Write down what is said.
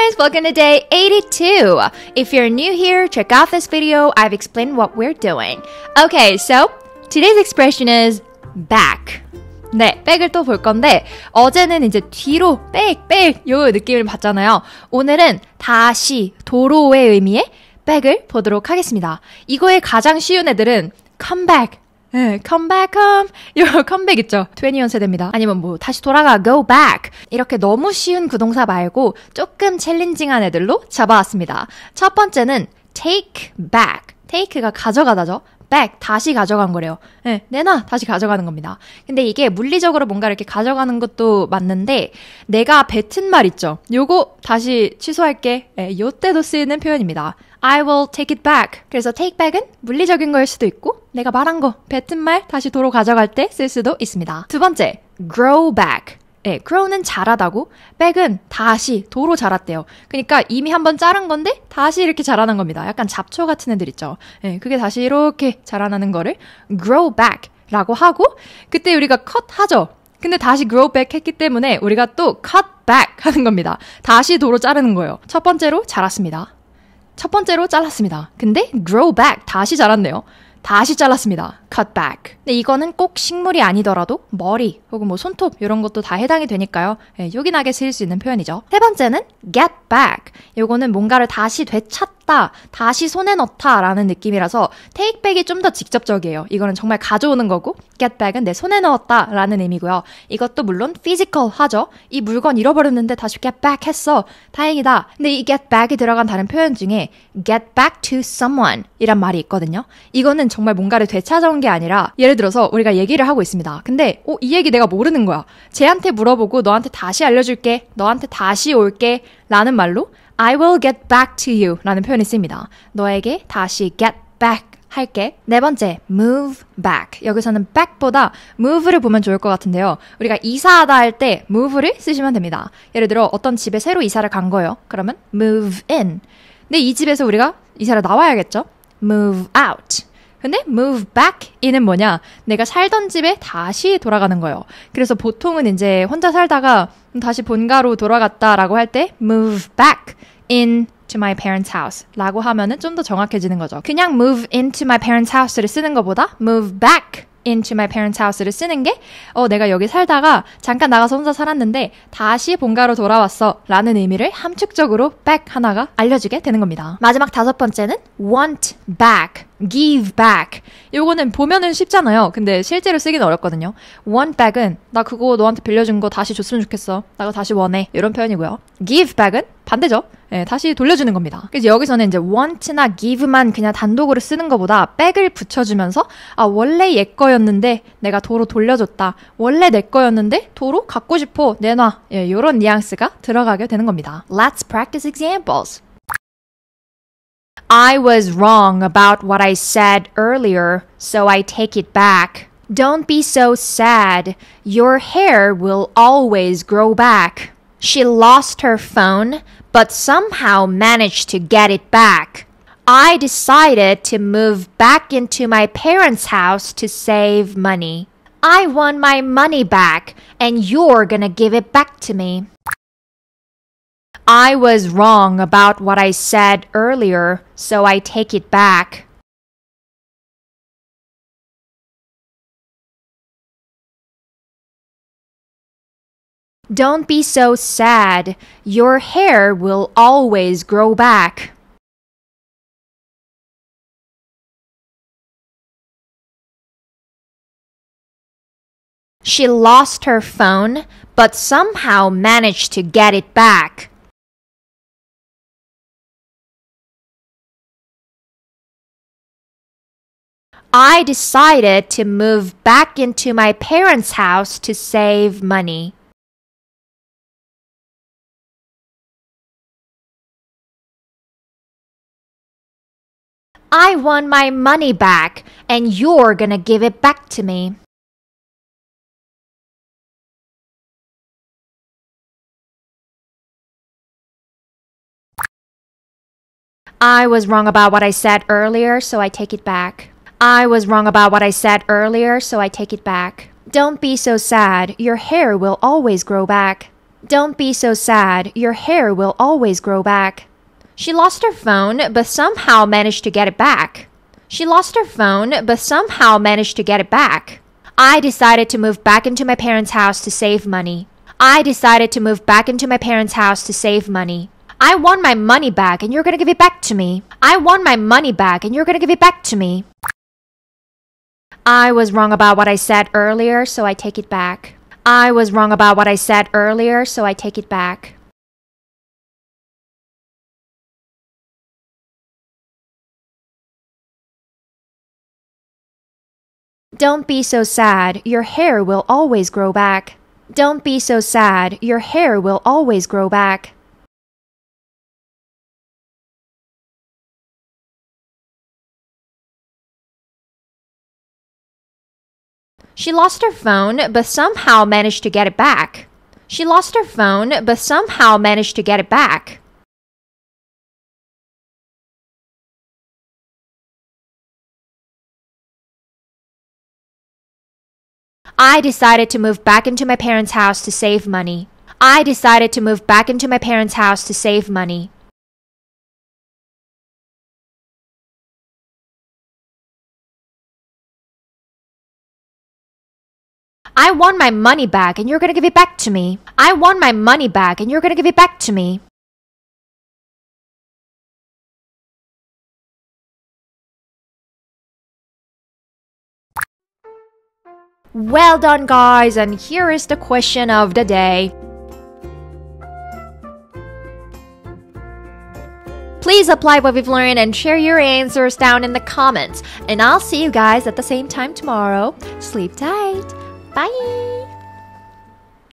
guys, welcome to day 82. If you're new here, check out this video. I've explained what we're doing. Okay, so today's expression is back. 네, 백을 또 볼 건데 어제는 이제 뒤로 백 요 느낌을 봤잖아요. 오늘은 다시 도로의 의미의 백을 보도록 하겠습니다. 이거에 가장 쉬운 애들은 come back. 네, come back home. 이거 컴백 있죠? 21 세대입니다. 아니면 뭐 다시 돌아가, go back. 이렇게 너무 쉬운 구동사 말고 조금 챌린징한 애들로 잡아왔습니다. 첫 번째는 take back. take가 가져가다죠. back, 다시 가져간 거래요. 네, 내놔, 다시 가져가는 겁니다. 근데 이게 물리적으로 뭔가 이렇게 가져가는 것도 맞는데 내가 뱉은 말 있죠. 요거 다시 취소할게. 네, 요때도 쓰이는 표현입니다. I will take it back. 그래서 take back은 물리적인 거일 수도 있고 내가 말한 거, 뱉은 말 다시 도로 가져갈 때 쓸 수도 있습니다. 두 번째, grow back. 네, grow는 자라다고, back은 다시 도로 자랐대요. 그러니까 이미 한번 자른 건데 다시 이렇게 자라난 겁니다. 약간 잡초 같은 애들 있죠. 네, 그게 다시 이렇게 자라나는 거를 grow back 라고 하고 그때 우리가 cut 하죠. 근데 다시 grow back 했기 때문에 우리가 또 cut back 하는 겁니다. 다시 도로 자르는 거예요. 첫 번째로 자랐습니다. 첫 번째로 잘랐습니다. 근데 grow back, 다시 자랐네요. 다시 잘랐습니다. cut back. 근데 이거는 꼭 식물이 아니더라도 머리 혹은 뭐 손톱 이런 것도 다 해당이 되니까요. 네, 요긴하게 쓰일 수 있는 표현이죠. 세 번째는 get back. 요거는 뭔가를 다시 되찾다, 다시 손에 넣다 라는 느낌이라서 take back이 좀 더 직접적이에요. 이거는 정말 가져오는 거고 get back은 내 손에 넣었다 라는 의미고요. 이것도 물론 physical 하죠. 이 물건 잃어버렸는데 다시 get back 했어. 다행이다. 근데 이 get back이 들어간 다른 표현 중에 get back to someone 이란 말이 있거든요. 이거는 정말 뭔가를 되찾아온 게 아니라 예를 들어서 우리가 얘기를 하고 있습니다. 근데 이 얘기 내가 모르는 거야. 쟤한테 물어보고 너한테 다시 알려줄게. 너한테 다시 올게. 라는 말로 I will get back to you 라는 표현이 씁니다. 너에게 다시 get back 할게. 네 번째, move back. 여기서는 back보다 move를 보면 좋을 것 같은데요. 우리가 이사하다 할 때 move를 쓰시면 됩니다. 예를 들어 어떤 집에 새로 이사를 간 거예요. 그러면 move in. 근데 이 집에서 우리가 이사를 나와야겠죠? move out. 근데 move back in은 뭐냐? 내가 살던 집에 다시 돌아가는 거예요. 그래서 보통은 이제 혼자 살다가 다시 본가로 돌아갔다라고 할 때 move back into my parents' house 라고 하면은 좀 더 정확해지는 거죠. 그냥 move into my parents' house를 쓰는 것보다 move back into my parents' house를 쓰는 게 내가 여기 살다가 잠깐 나가서 혼자 살았는데 다시 본가로 돌아왔어 라는 의미를 함축적으로 back 하나가 알려주게 되는 겁니다. 마지막 다섯 번째는 want back, give back. 요거는 보면은 쉽잖아요. 근데 실제로 쓰기는 어렵거든요. want back은 나 그거 너한테 빌려준 거 다시 줬으면 좋겠어. 나 그거 다시 원해. 이런 표현이고요. give back은 반대죠. 네, 다시 돌려주는 겁니다. 그래서 여기서는 이제 want나 give만 그냥 단독으로 쓰는 것보다 back을 붙여주면서 원래 얘 거였는데 내가 도로 돌려줬다. 원래 내 거였는데 도로 갖고 싶어. 내놔. 예, 이런 뉘앙스가 들어가게 되는 겁니다. Let's practice examples. I was wrong about what I said earlier, so I take it back. Don't be so sad. Your hair will always grow back. She lost her phone, but somehow managed to get it back. I decided to move back into my parents' house to save money. I want my money back, and you're gonna give it back to me. I was wrong about what I said earlier, so I take it back. Don't be so sad. Your hair will always grow back. She lost her phone, but somehow managed to get it back. I decided to move back into my parents' house to save money. I want my money back, and you're gonna give it back to me. I was wrong about what I said earlier, so I take it back. I was wrong about what I said earlier, so I take it back. Don't be so sad. Your hair will always grow back. Don't be so sad. Your hair will always grow back. She lost her phone, but somehow managed to get it back. She lost her phone, but somehow managed to get it back. I decided to move back into my parents' house to save money. I decided to move back into my parents' house to save money. I want my money back and you're gonna give it back to me. I want my money back and you're gonna give it back to me. I was wrong about what I said earlier, so I take it back. I was wrong about what I said earlier, so I take it back. Don't be so sad. Your hair will always grow back. Don't be so sad. Your hair will always grow back. She lost her phone, but somehow managed to get it back. She lost her phone, but somehow managed to get it back. I decided to move back into my parents' house to save money. I decided to move back into my parents' house to save money. I want my money back and you're gonna give it back to me. I want my money back and you're gonna give it back to me. Well done, guys, and here is the question of the day. Please apply what we've learned and share your answers down in the comments. And I'll see you guys at the same time tomorrow. Sleep tight. Bye!